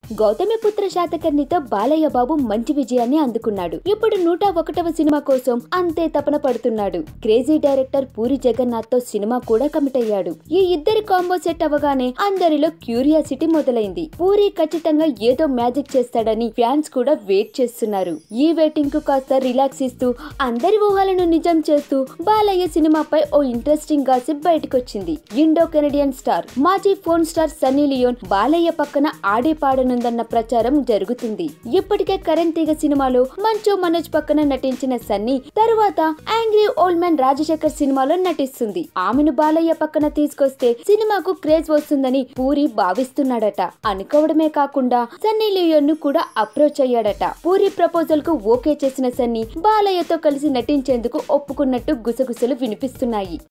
గౌతమిపుత్ర శాతకర్ణితో బాలయ్య బాబు మంచి విజయాన్ని అందుకున్నాడు. ఇప్పుడు 101వ సినిమా కోసం అంతే తపన పడుతున్నాడు. క్రేజీ డైరెక్టర్ పూరి జగన్నాథ్ తో సినిమా కూడా కమిట్ అయ్యాడు. ఈ ఇద్దరి కాంబో సెట్ అవగానే అందరిలో క్యూరియాసిటీ మొదలైంది. పూరి ఖచ్చితంగా ఏదో మ్యాజిక్ చేస్తాడని ఫ్యాన్స్ కూడా వెయిట్ చేస్తున్నారు. ఈ వెయిటింగ్ కు కాస్త రిలాక్స్ ఇస్తూ అందరి ఊహలను నిజం చేస్తూ బాలయ్య సినిమాపై ఓ ఇంట్రెస్టింగ్ గాసిప్ బయటకొచ్చింది. ఇండో కెనడియన్ స్టార్ మాజీ porn star Sunny Leone Balayya పక్కన ఆడే పాడనుందన్న ప్రచారం జరుగుతుంది. ఇప్పటికే కరెంట్ తీగ సినిమాలో మంచు మనోజ్ పక్కన నటించిన సన్నీ తరువాత యాంగ్రీ ఓల్డ్ మ్యాన్ రాజశేఖర్ సినిమాలో నటిస్తుంది. ఆమెను బాలయ్య పక్కన తీసుకొస్తే సినిమాకు క్రేజ్ వస్తుందని పూరి భావిస్తున్నాడట. అనుకోవడమే కాకుండా సన్నీ లియోన్ ను కూడా అప్రోచ్ అయ్యాడట. పూరి ప్రపోజల్ కు ఓకే చేసిన సన్నీ బాలయ్యతో కలిసి నటించేందుకు ఒప్పుకున్నట్టు గుసగుసలు వినిపిస్తున్నాయి.